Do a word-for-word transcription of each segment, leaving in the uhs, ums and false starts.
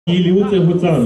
Iliuță Huțan.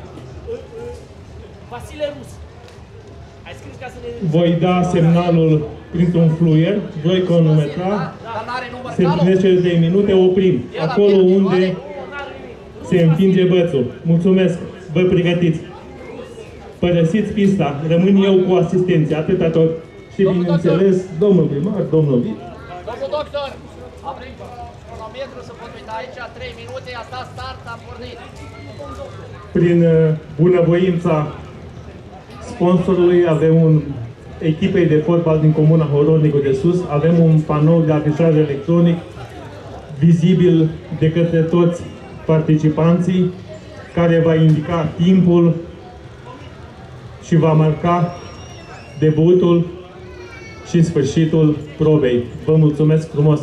Vasile Rus. Ai scris ca să ne... Voi da semnalul printr-un fluier, voi cronometra, se împlinesc cele trei minute, oprim. Acolo unde se împinge bățul. Mulțumesc, vă pregătiți. Părăsiți pista, rămân eu cu asistenții, atâta tot. Și bineînțeles, domnul primar, domnul Vit. Domnul doctor, avem cronometru să pot uita aici, trei minute, a stat start, am pornit. Prin bunăvoința sponsorului avem un echipei de fotbal din comuna Horodnicu de Sus, avem un panou de afișaj electronic vizibil de către toți participanții, care va indica timpul și va marca debutul și sfârșitul probei. Vă mulțumesc frumos!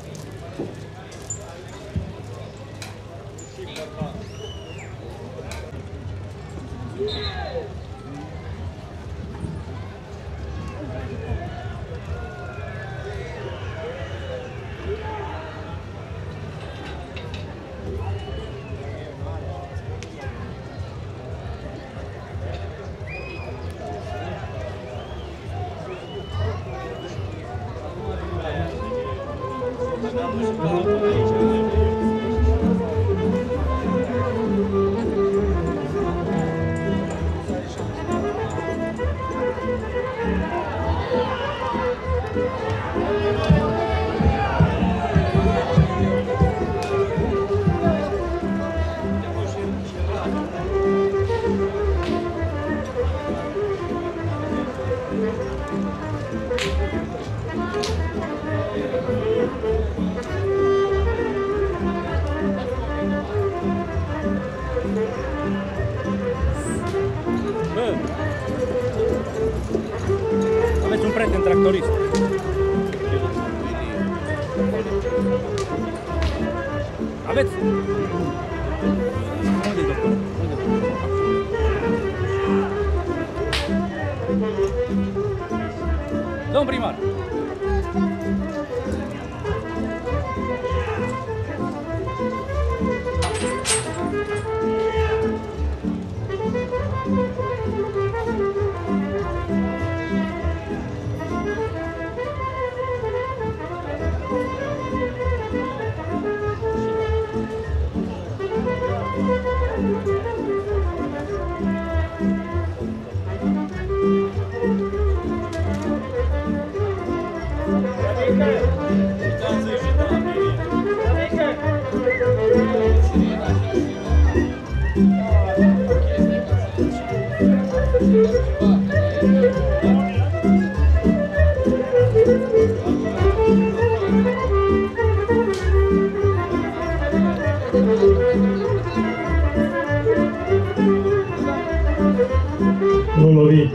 Aveți un prieten tractorist. Aveți? Unde-i doctor? Domn primar. Nu lovi.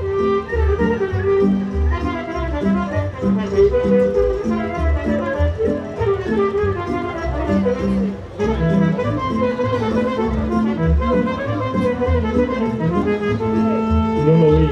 Nu lovi.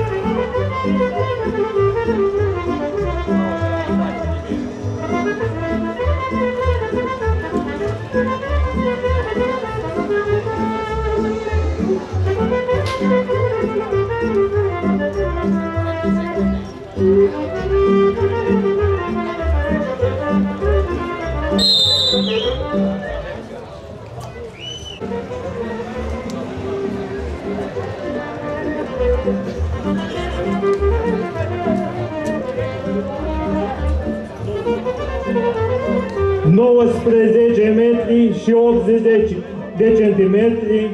nouăsprezece metri și optzeci de centimetri.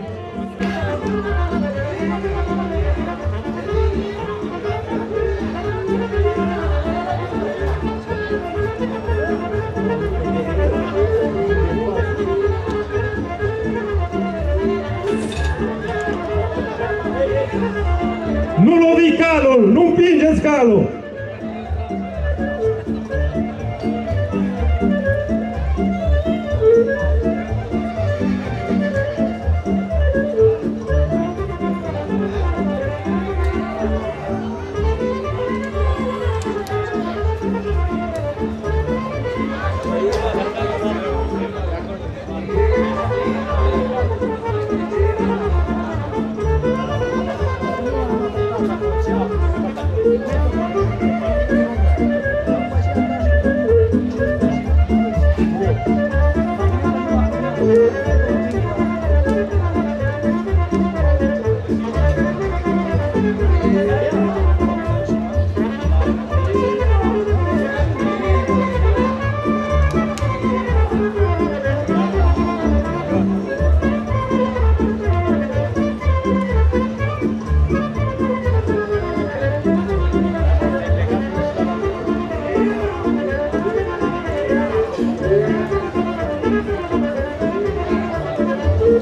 Nu lovi calul, nu împingeți calul!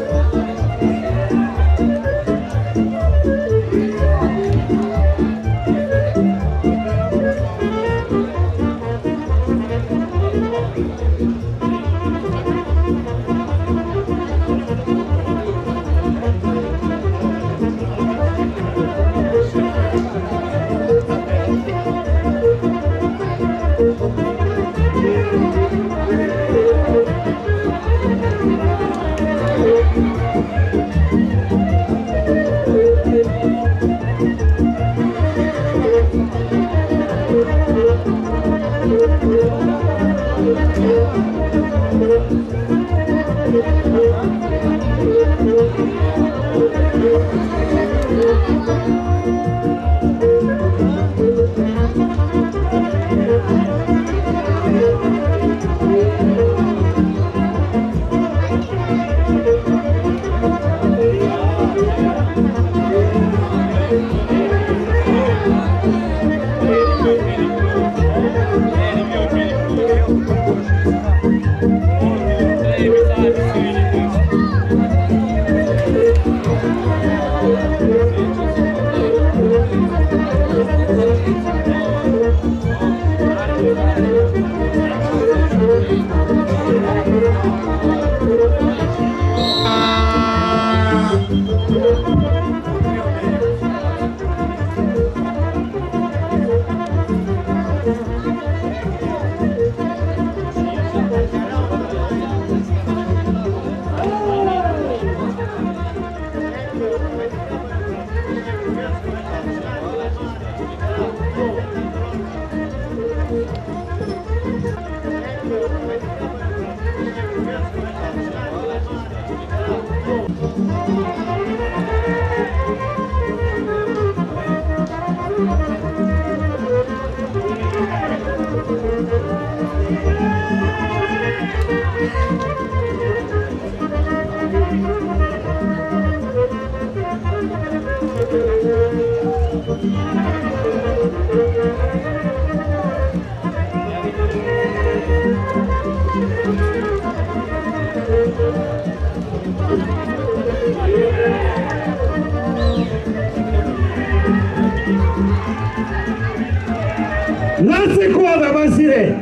Lasă coada, Vasile!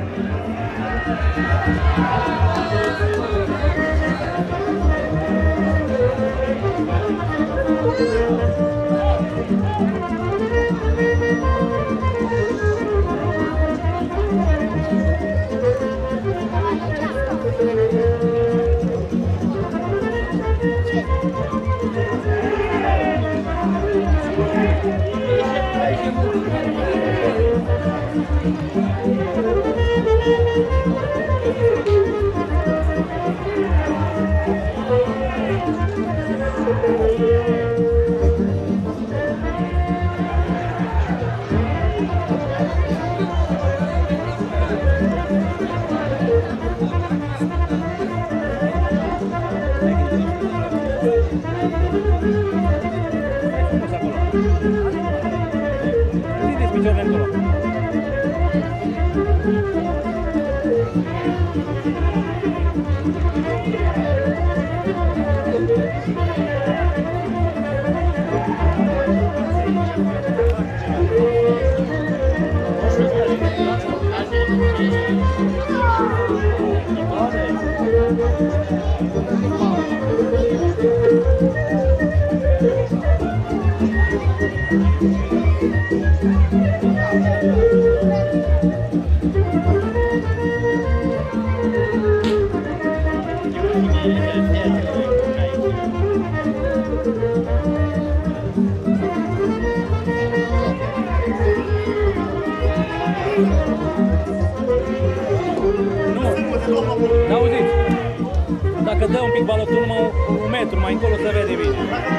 N-auziți? Dacă dă un pic balotul numai un metru mai încolo se vede bine.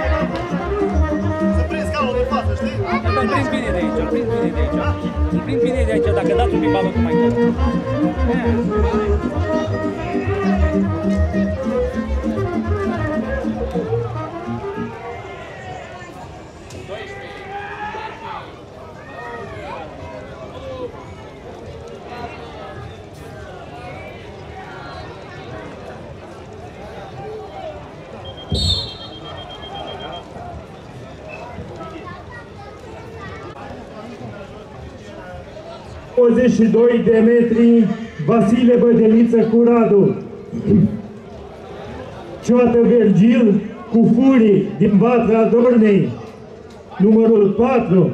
Să prinzi calul din față, știi? Dar îl prind bine de aici, îl prind bine de aici. Îl prind bine de aici, dacă dați un pic balotul mai încolo. douăzeci și doi de metri, Vasile Bădeliță cu Radu. Cioată Vergil cu Furii din Vatra Dornei, numărul patru.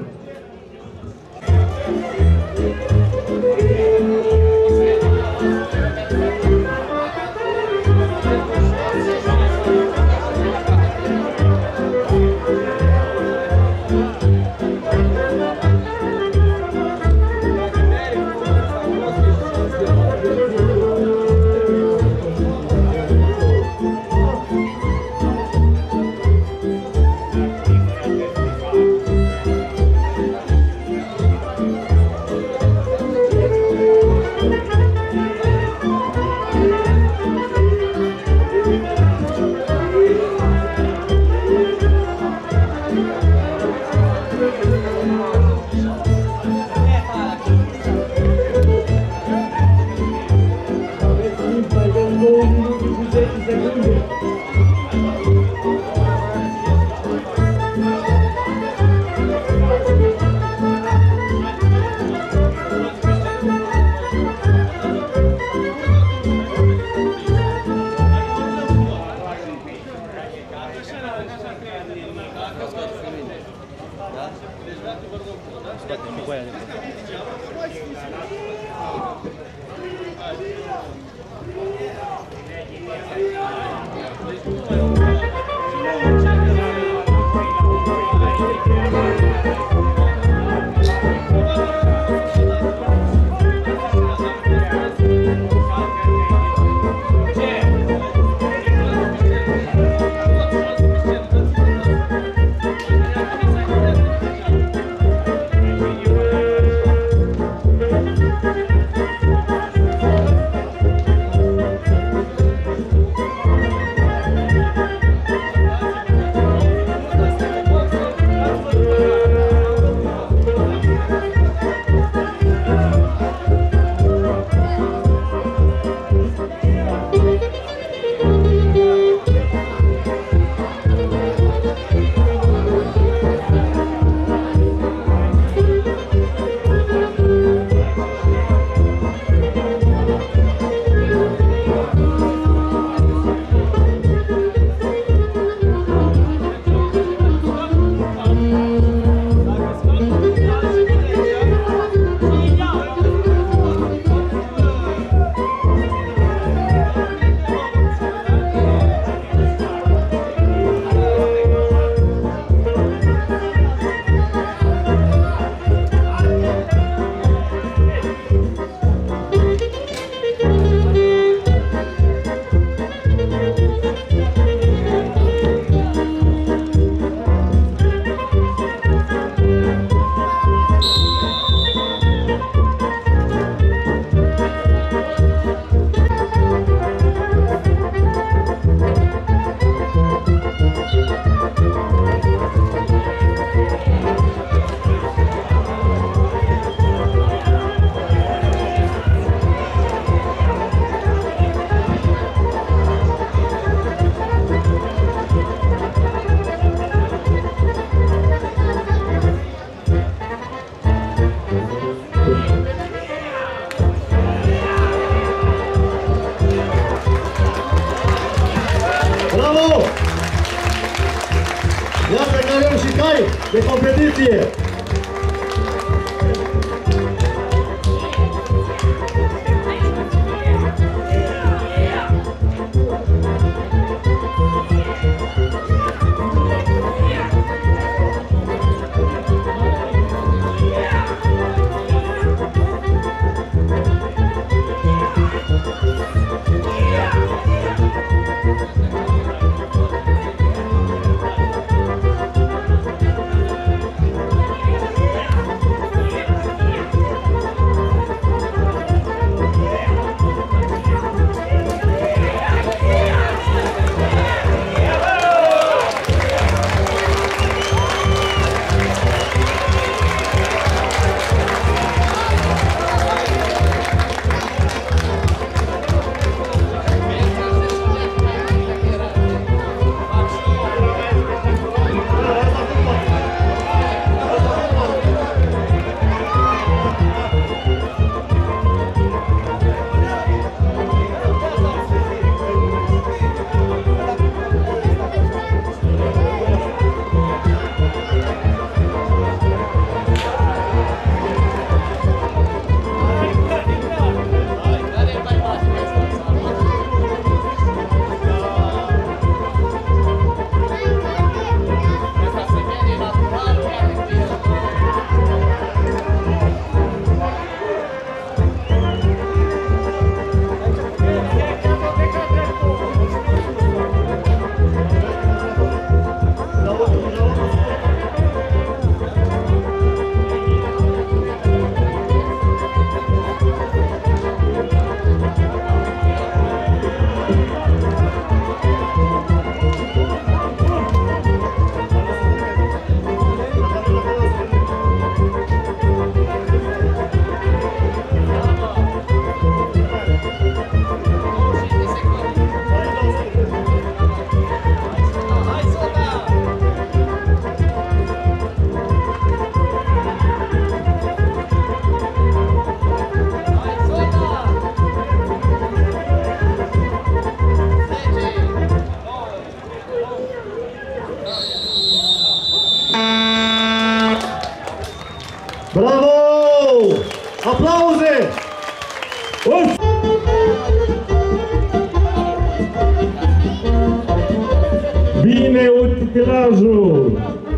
de competiție! Aplauze! Bine utilajul!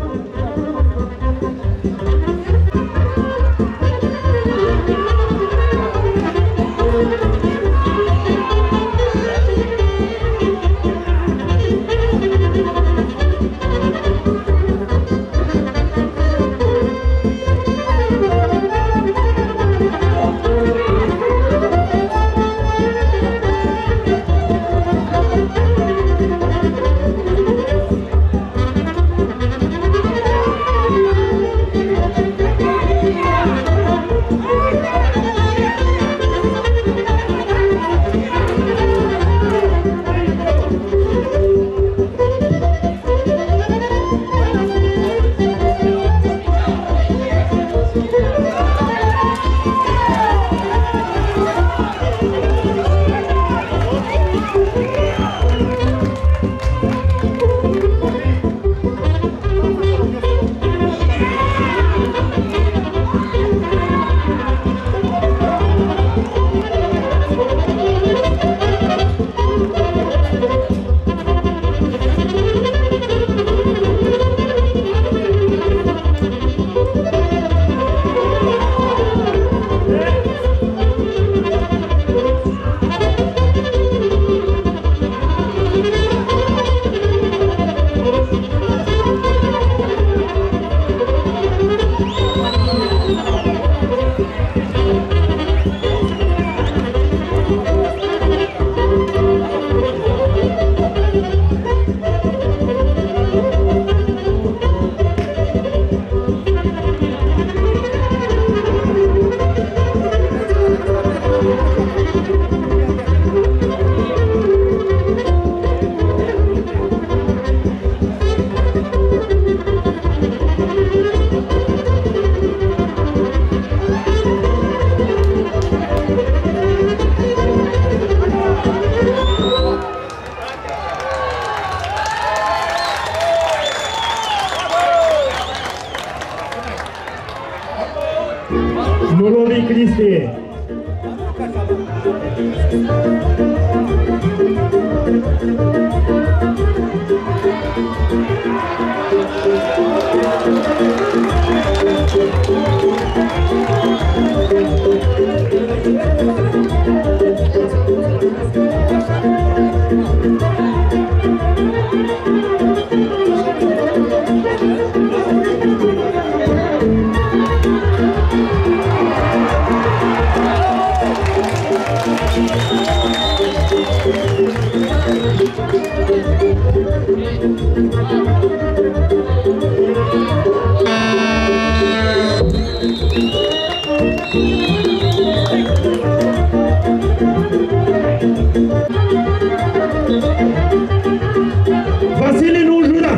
Nu lovi, Cristi! Vasile, nu jura!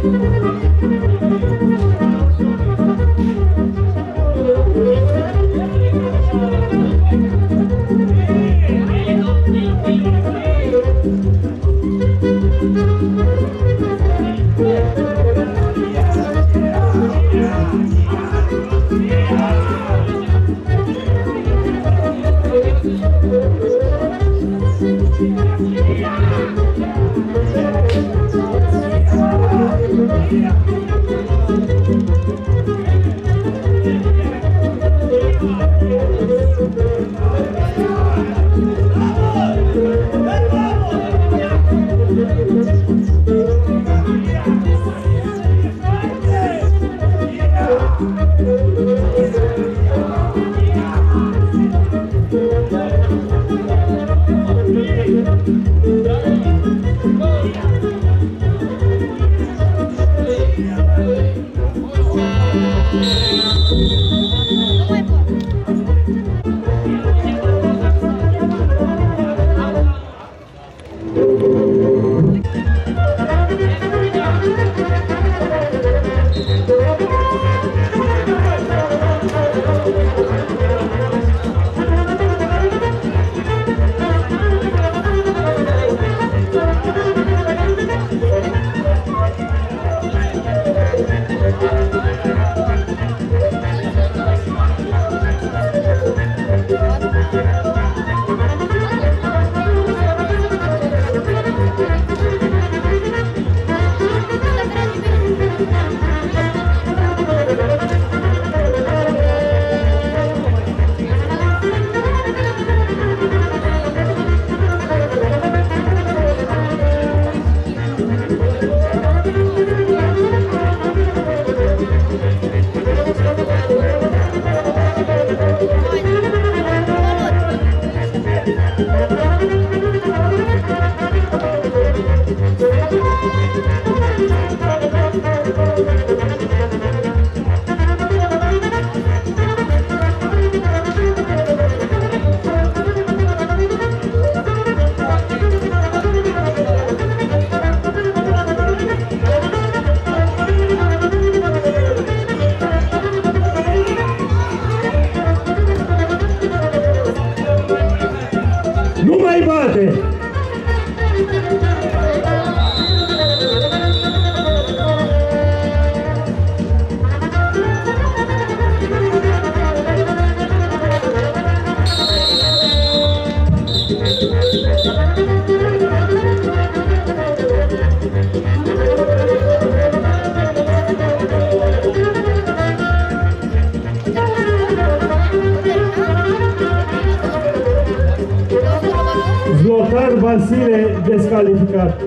Zlotar Vasile descalificat.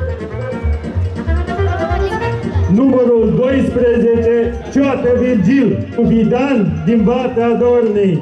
Numărul doisprezece, Cioată Virgil, Vidan din Vatra Dornei.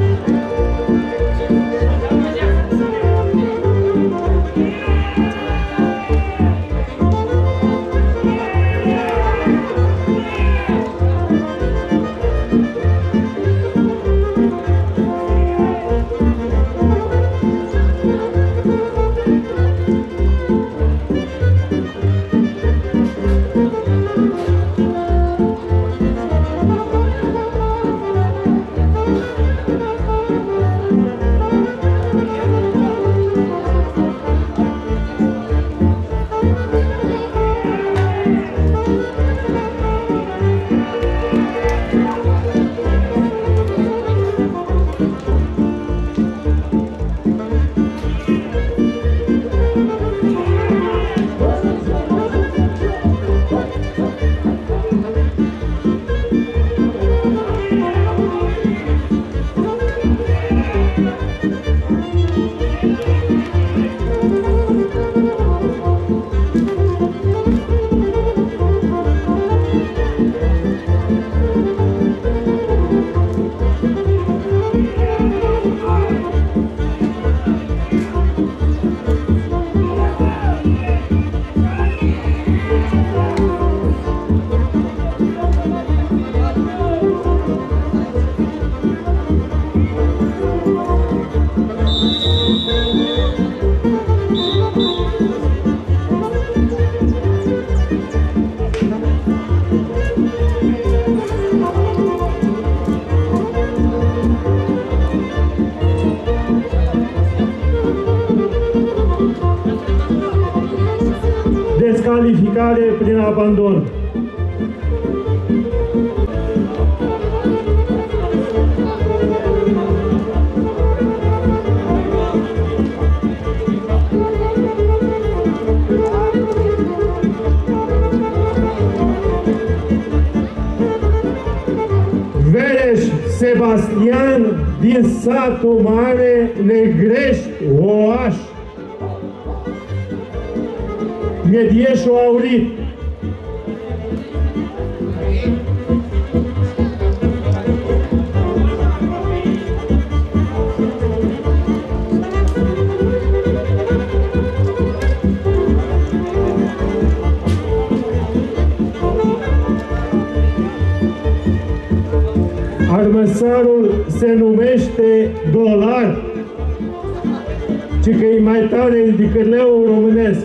Descalificare prin abandon. Vereș Sebastian din satul mare Negrești, Oaș. Medieșul Aurit. Armăsarul se numește Dolar, ci că e mai tare decât leul românesc.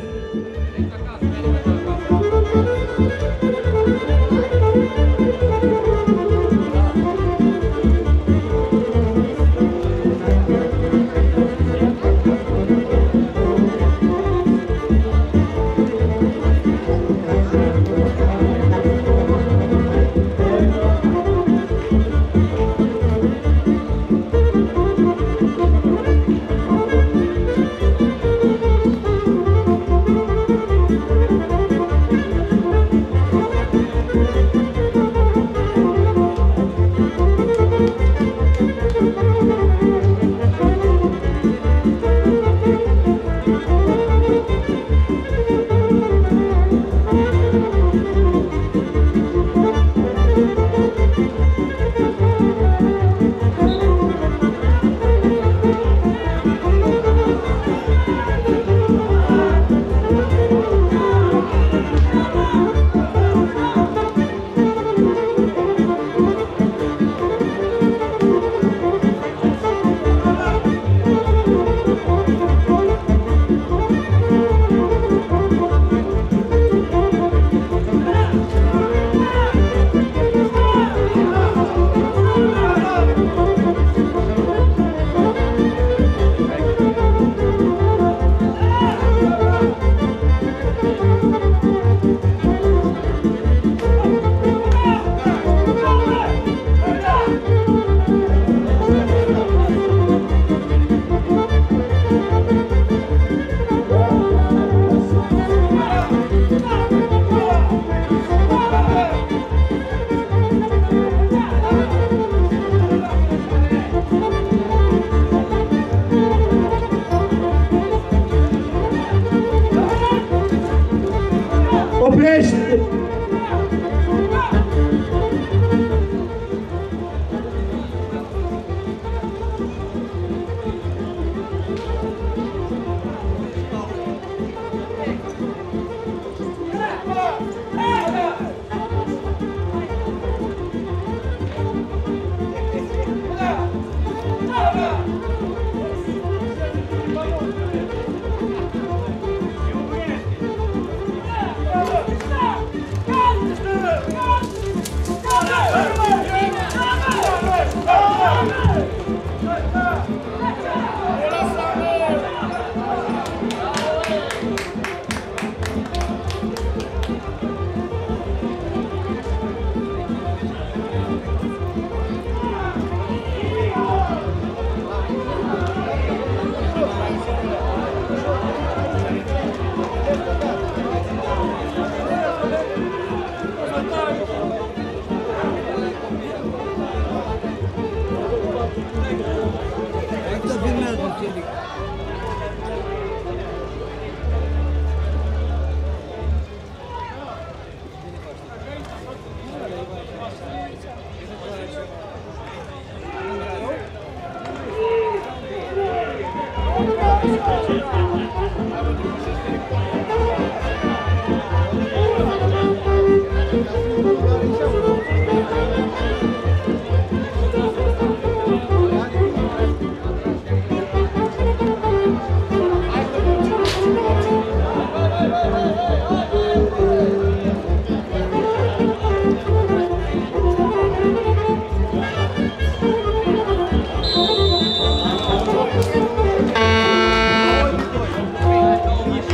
Thank you.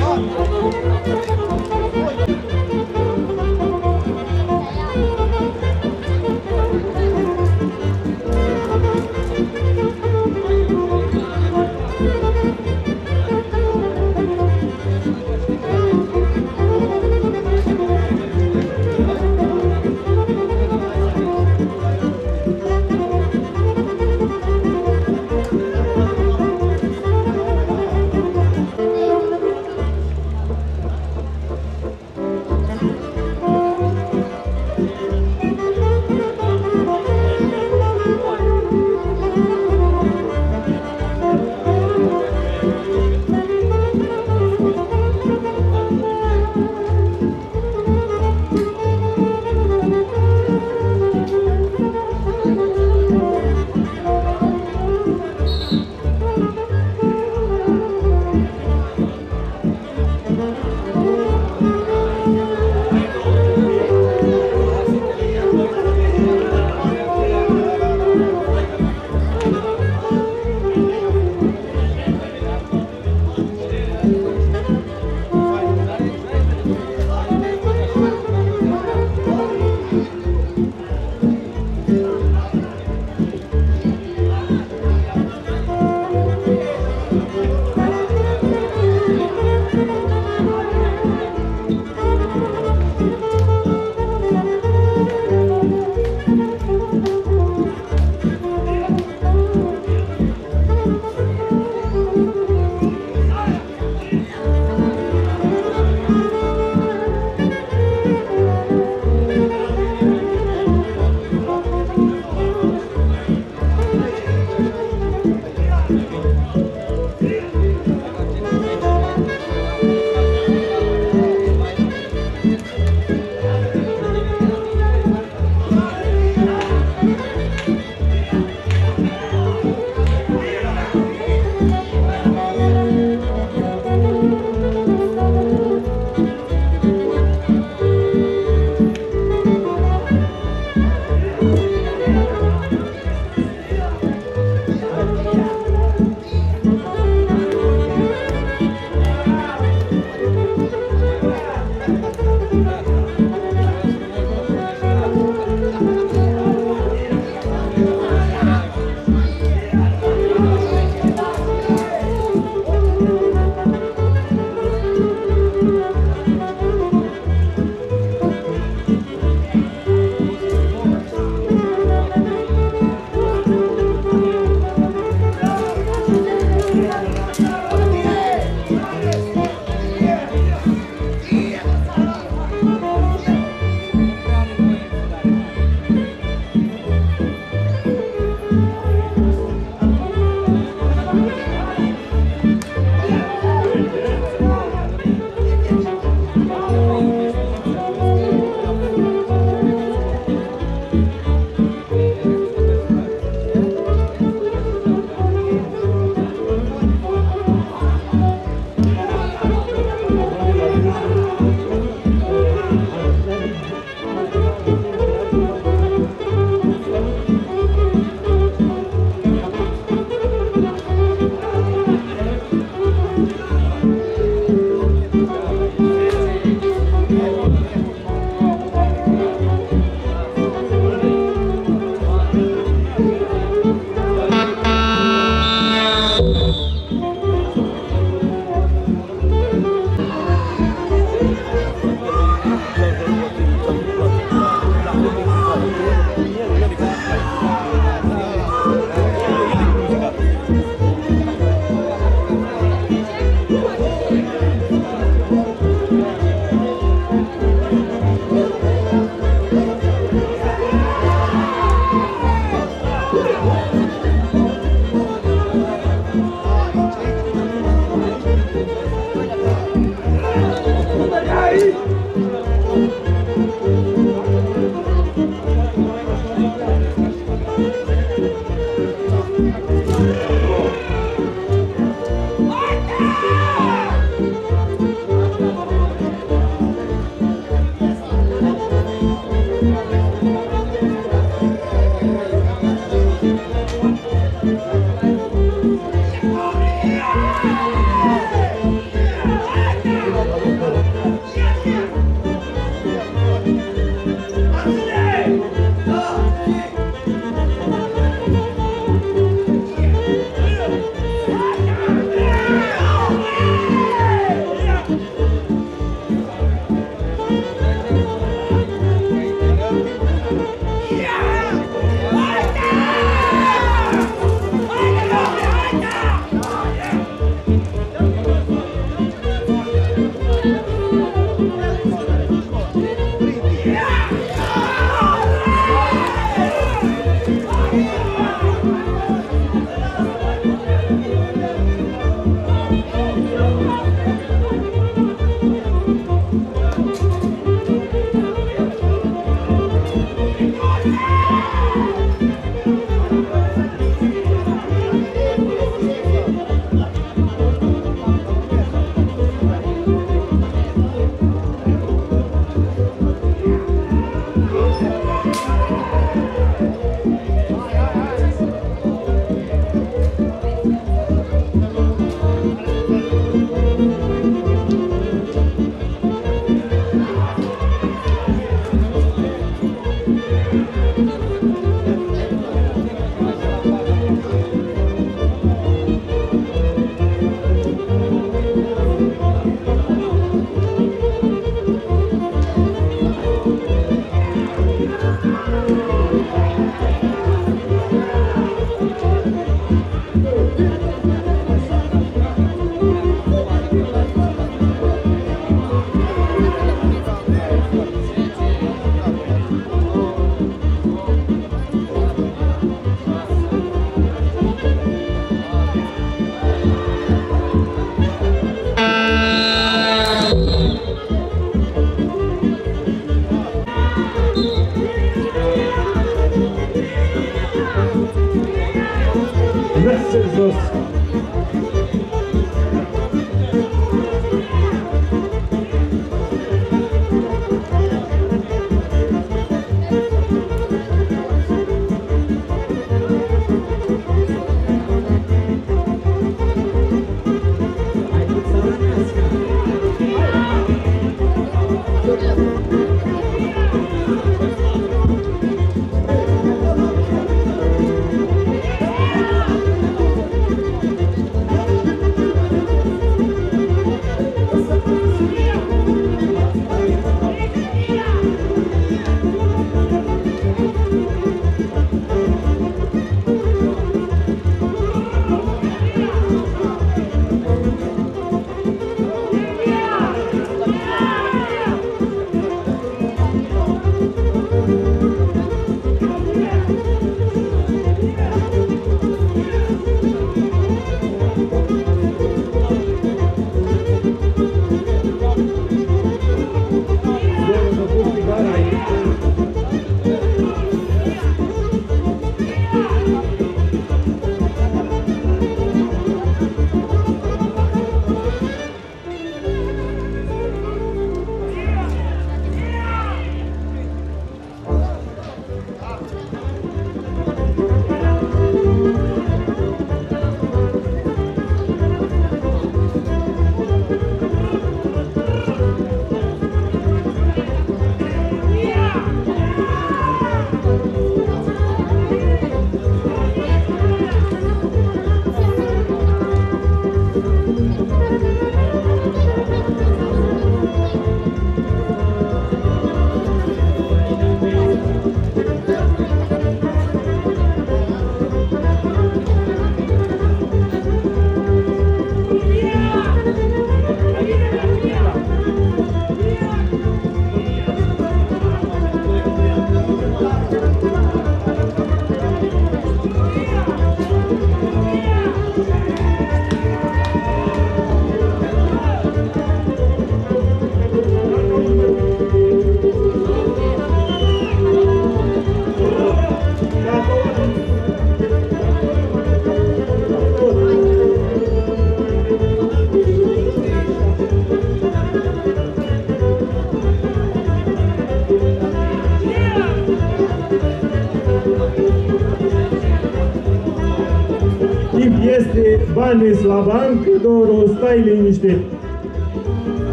Este bani la bancă, doar stai liniște.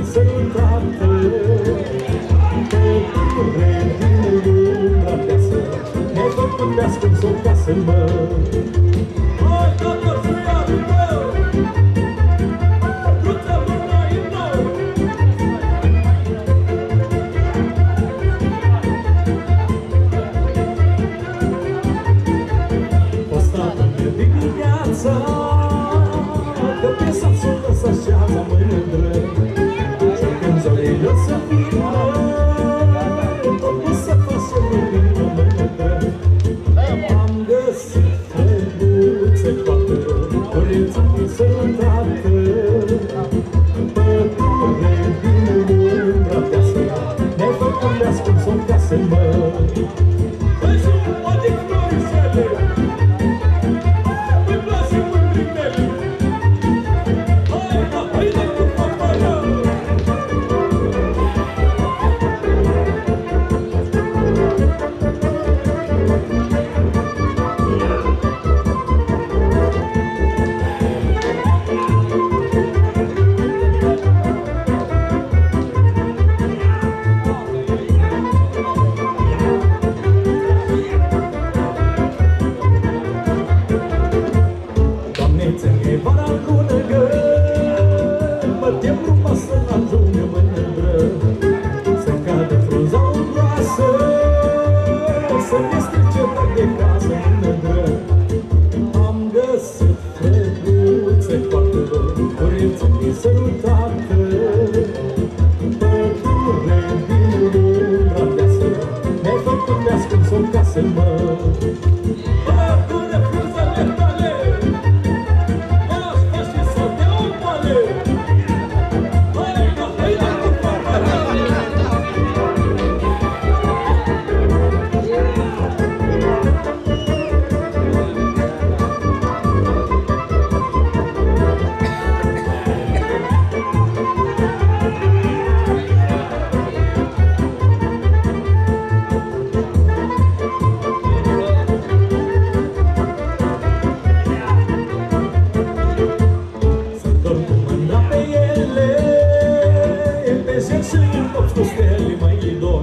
Să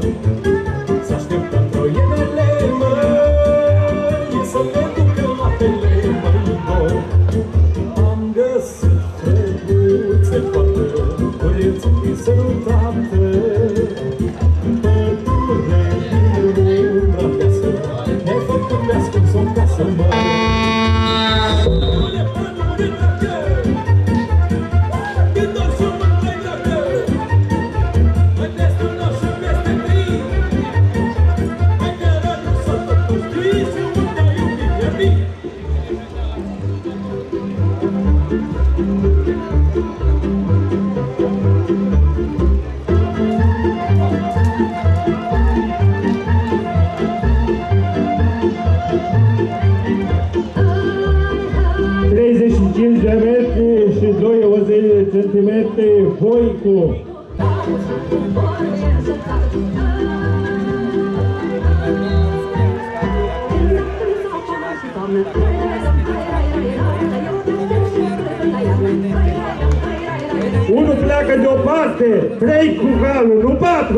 Să așteptăm troienele, măi, să ne ducăm apele, măi, noi. Am găsit trebuțe toate, curiețe și sărutate, pădure din umbra deasă, ne făcând de-ascuns o casă, măi. treizeci și cinci de metri și douăzeci de centimetri foi cu unul pleacă de o parte, trei cu calul, nu patru.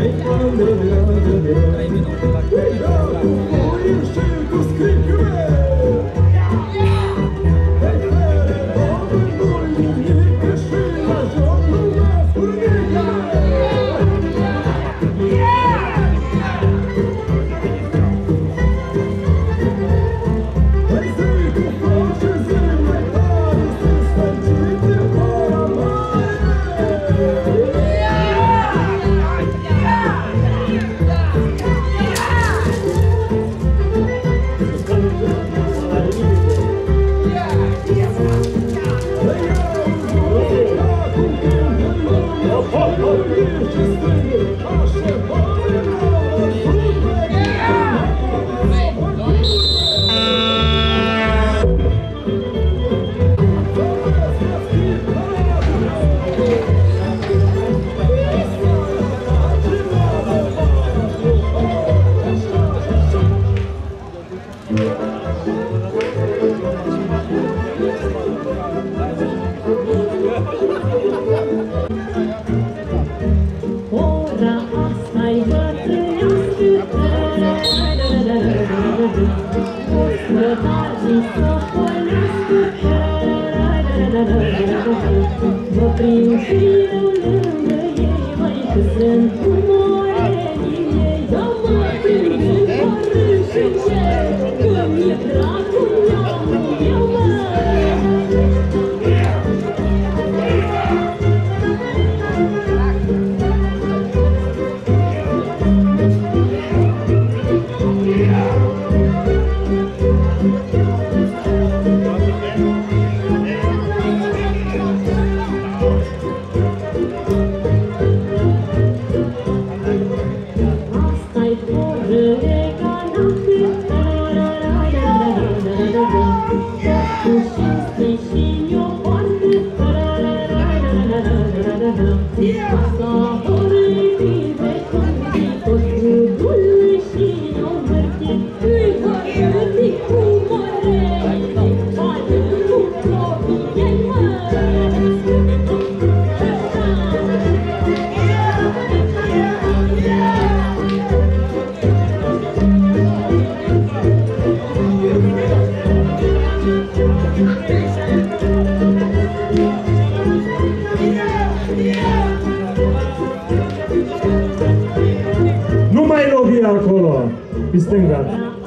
Nu mai lovi acolo, pe stânga.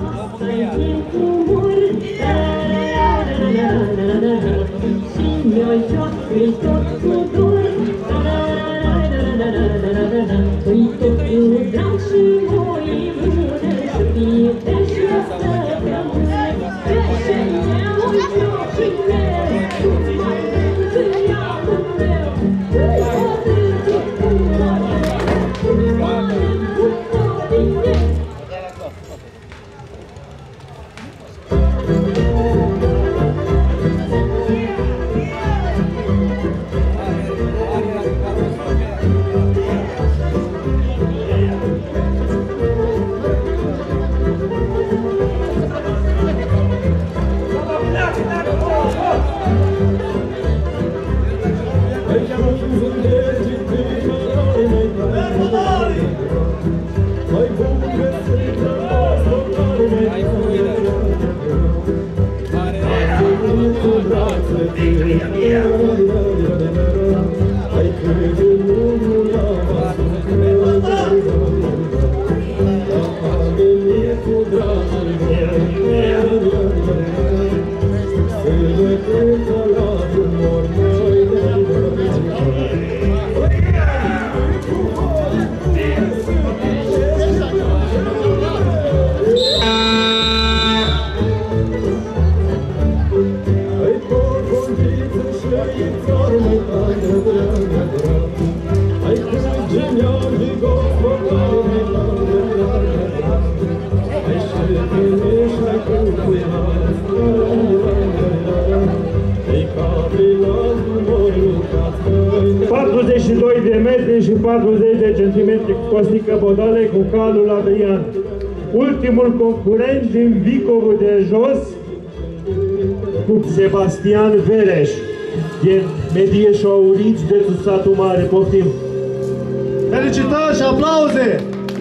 patruzeci și doi de metri și patruzeci de centimetri Costică Bodale cu calul Adrian. Ultimul concurent din Vicovul de Jos cu Sebastian Vereș din Medieșu Aurici de satul Mare. Poftim! Felicitări și aplauze!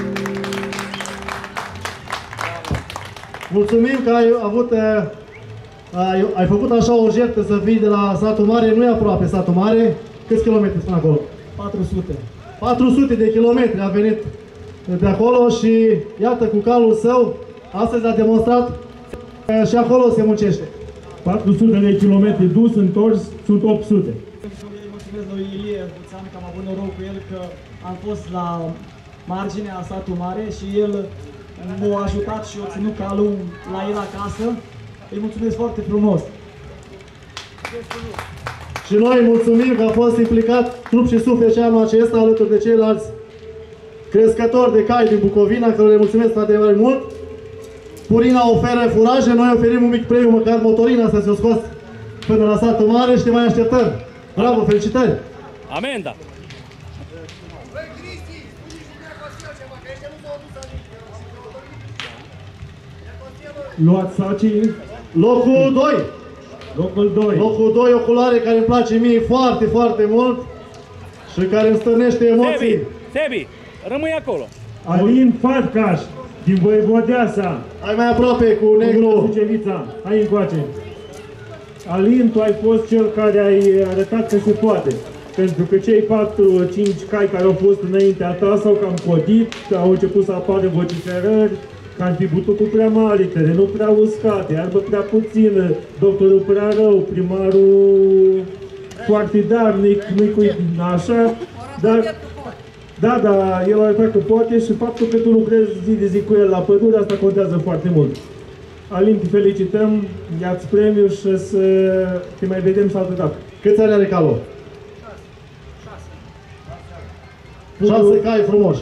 Mulțumim că ai avut, ai, ai făcut așa o jertfă să fii de la satul mare, nu e aproape satul mare. Câți kilometri sunt acolo? patru sute. patru sute de kilometri a venit de acolo și iată cu calul său, astăzi a demonstrat și acolo se muncește. patru sute de kilometri dus, întors, sunt opt sute. Îi mulțumesc lui Ilie Buțan că am avut noroc cu el că am fost la marginea satul mare și el m-a ajutat și a ținut calul la el acasă. Îi mulțumesc foarte frumos. Și noi mulțumim că a fost implicat trup și suflet și anul acesta alături de ceilalți crescători de cai din Bucovina, care le mulțumesc foarte mult. Purina oferă furaje, noi oferim un mic premiu, măcar motorina să se-o scos până la satul mare și te mai așteptăm. Bravo, felicitări! Amenda! Luați sacii. Locul doi! Locul doi. Locul doi, o culoare care îmi place mie foarte, foarte mult și care îmi stârnește emoții. Sebi, Sebi, rămâi acolo. Alin Farcaș, din Voievodeasa. Hai mai aproape cu negru. Sucevița, hai încoace. Alin, tu ai fost cel care ai arătat că se poate. Pentru că cei patru cinci cai care au fost înaintea ta s-au cam codit, că au început să apară vociferări, că ar fi butucul prea mare, terenul prea uscat, iarbă prea puțină, doctorul prea rău, primarul foarte darnic, nu-i cu așa, dar da, da, el a arătat că poate și faptul că tu lucrezi zi de zi cu el la pădure, asta contează foarte mult. Alin, te felicităm, ia-ți premiul și să te mai vedem sau altă dată. Câți ani are calul? Șase cai frumoși.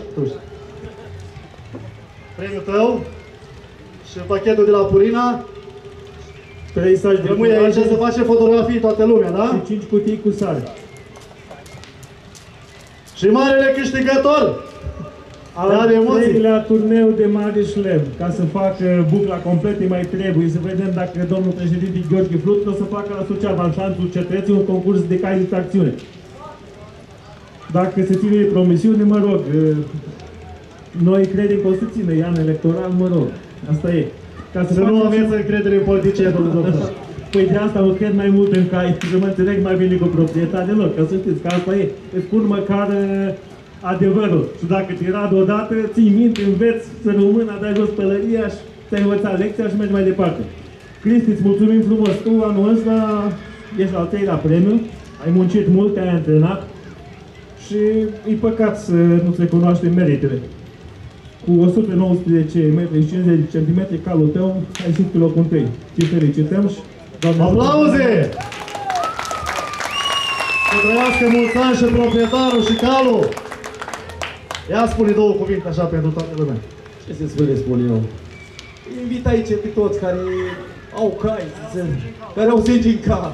Premiul tău și pachetul de la Purina. Trei saci de rămâi aici să face fotografii toată lumea, da? Și cinci cutii cu sare. Și marele câștigător! Al treilea turneu de mare șlem. Ca să facă bucla completă mai trebuie să vedem dacă domnul președinte Gheorghe Flut o să facă la Suceava, în șanțul cetății, un concurs de cai de tracțiune. Dacă se ține promisiune, mă rog, noi credem că o să țină, e an electoral, mă rog, asta e. Ca să, să nu aveți încredere în politicieni, domnul doctor. Păi de asta nu cred mai mult în cai, să mă înțeleg mai bine cu proprietatea lor, ca să știți că asta e. Îți spun măcar adevărul. Și dacă te rad odată, ții minte, înveți să rămână, dai jos pălăria și ți-ai învățat lecția și mergi mai departe. Cristi, îți mulțumim frumos. Tu anul ăsta ești al treilea premiu, ai muncit mult, te-ai antrenat și e păcat să nu se cunoaște meritele. Cu o sută nouăsprezece metri și cincizeci de centimetri calul tău, ai sus pe locul întâi. Te felicităm și doamne... Aplauze! Să trăiască mulți ani și proprietarul și calul! Ia spune două cuvinte așa pentru toată lumea. Ce să vă spun eu? Invit aici pe toți care au cai, care au sânge în cal.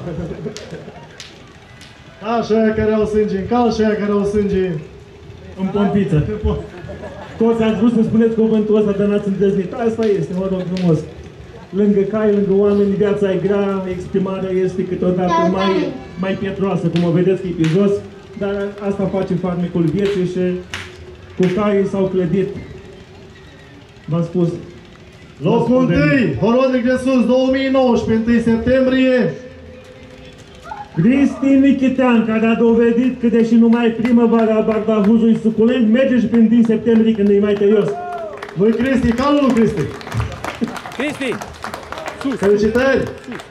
Așa aia care au sânge în cal și aia care au sânge în pompiță. Toți ați vrut să spuneți cuvântul ăsta, dar n-ați îndrăznit. Asta este, mă rog frumos. Lângă cai, lângă oameni, viața e grea, exprimarea este câteodată mai, mai pietroasă, cum o vedeți că e pe jos, dar asta face farmecul vieții și cu caii s-au clădit. V-am spus. Locul întâi, Horodnic de Sus, două mii nouăsprezece, întâi septembrie. Cristi Nichitean, care a dovedit că deși numai primăvara bardahuzului suculent, merge și prin din septembrie când e mai tăios. Lui Cristi, calul lui Cristi. Cristi, sus! Felicitări!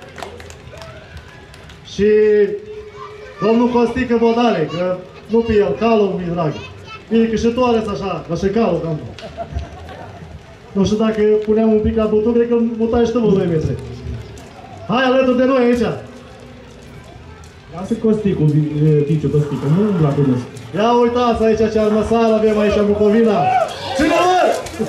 Și domnul Costică Bodale, că nu pe el, calul mi-e drag. Bine că și tu arăți așa, ca și calul cam. Nu știu dacă puneam un pic la butuc, cred că mutai și tu vă doi metri. Hai alături de noi aici! Lasă Costicu, Viciu Costică, nu la cunosc. Ia uitați aici ce armăsar avem aici în Bucovina. Ține mă!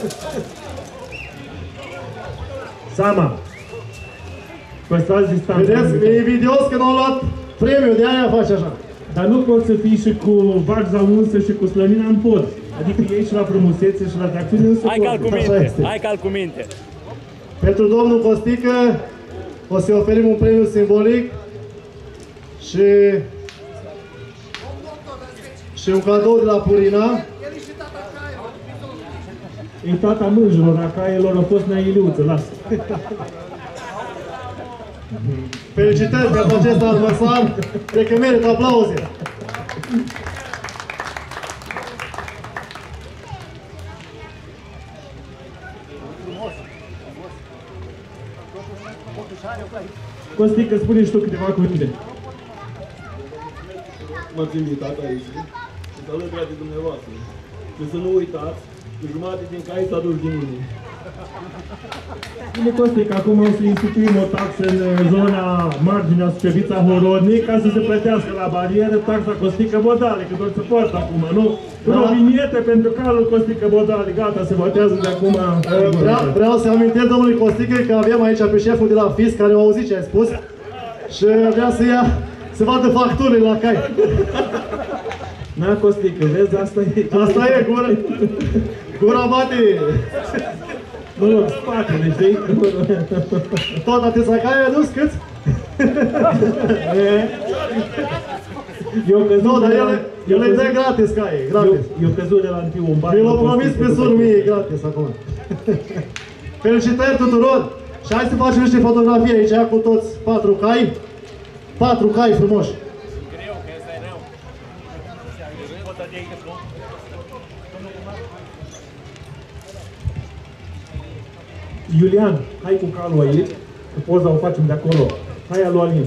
Sama. Păstrați distanța. Vedeți, e invidios că n-au luat premiul, de aia face așa. Dar nu poți să fii și cu varza unsă și cu slănina în pod. Adică ei și la frumusețe și la tracțiune însă. Hai cal cu minte, hai cal cu minte. Pentru domnul Costică o să-i oferim un premiu simbolic și și un cadou de la Purina. E tata mânjilor, a cailor a fost Nailiuță, lasă. Felicitări pentru acest adversar, cred că merită aplauze. Costică, spune și tu câteva cuvinte. M-ați invitat aici și să alături de dumneavoastră. Și să nu uitați că jumătate din cai s-a dus din mine. Bine, Costică, acum o să instituim o taxă în zona marginea Sucevița-Horodnic ca să se plătească la barieră taxa Costică Bodale, că doar se poate acum, nu? Da. O vinietă pentru calul Costică Bodale, gata, se votează de acum. Vreau, vreau să amintesc domnului Costică că avem aici pe șeful de la F I S care a auzit ce ai spus și vrea să ia, să vadă facturile la cai. Na, Costică, vezi, asta e... Asta e, gura, gura bate. Nu, nu, spatele, știi? Tot atâția cai ai adus, câți? Eu căzut Nu, dar de el, la... el îi dă gratis caie, gratis. Eu, eu căzut de la întâi un bar. Mi l-a promis pe sur mie gratis acum. Felicitări tuturor! Și hai să facem niște fotografii aici cu toți patru cai. Patru cai frumoși. Iulian, hai cu calul aici, că poza o facem de acolo. Hai, alu Alin.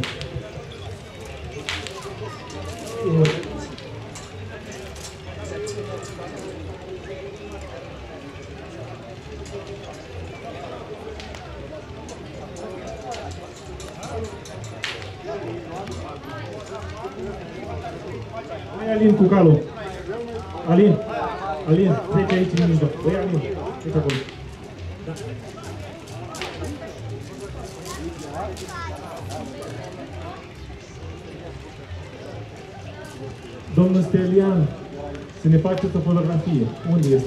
Hai, Alin, cu calul. Alin, Alin, trece aici în mijloc. Băi, Alin, trece acolo. Da. Domnul Stelian, să ne faceți o fotografie. Unde este?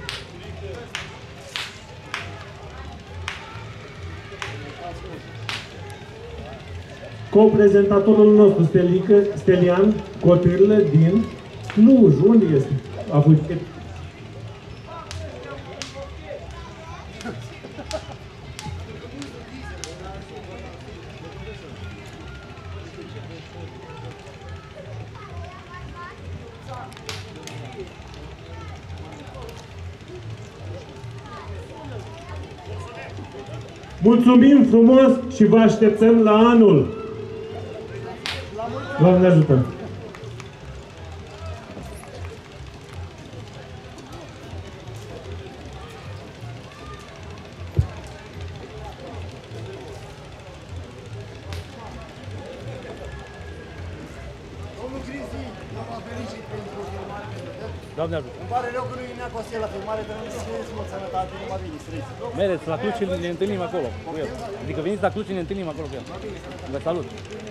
Co-prezentatorul nostru, Stelică, Stelian Cotârlă din Cluj. Unde este? A avut... Mulțumim frumos și vă așteptăm la anul! Doamne ajută! Doamne ajută! Îmi pare rău că nu-i nea Costel la filmare, dar nu știu să mă sănătate, nu mă vine strâns. Mereți, la Cluj și ne întâlnim acolo cu el. Adică veniți la Cluj și ne întâlnim acolo cu el. Vă salut!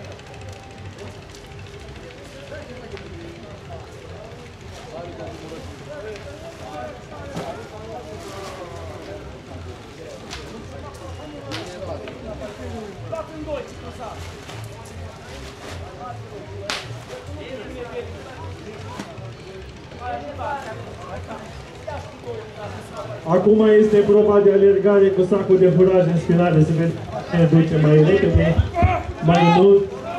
Acum este proba de alergare cu sacul de furaje în spinare, să vedem cine duce mai repede, mai mult.